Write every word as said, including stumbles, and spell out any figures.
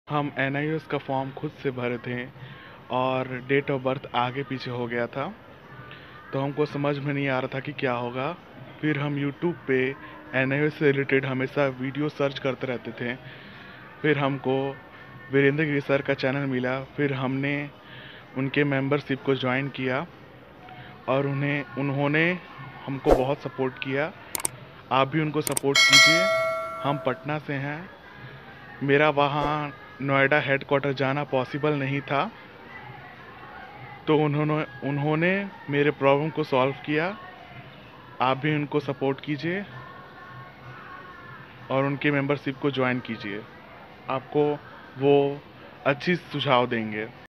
हम N I S का form खुद से भरे थे और डेट ऑफ बर्थ आगे पीछे हो गया था, तो हमको समझ में नहीं आ रहा था कि क्या होगा। फिर हम यूट्यूब पे एन आई एस से रिलेटेड हमेशा वीडियो सर्च करते रहते थे। फिर हमको वीरेंद्र गिरी सर का चैनल मिला, फिर हमने उनके मेंबरशिप को ज्वाइन किया और उन्हें उन्होंने हमको बहुत सपोर्ट किया। आप भी उनको सपोर्ट कीजिए। हम पटना से हैं, मेरा वहाँ नोएडा हेडक्वार्टर जाना पॉसिबल नहीं था, तो उन्होंने उन्होंने मेरे प्रॉब्लम को सॉल्व किया। आप भी उनको सपोर्ट कीजिए और उनके मेंबरशिप को ज्वाइन कीजिए, आपको वो अच्छी सुझाव देंगे।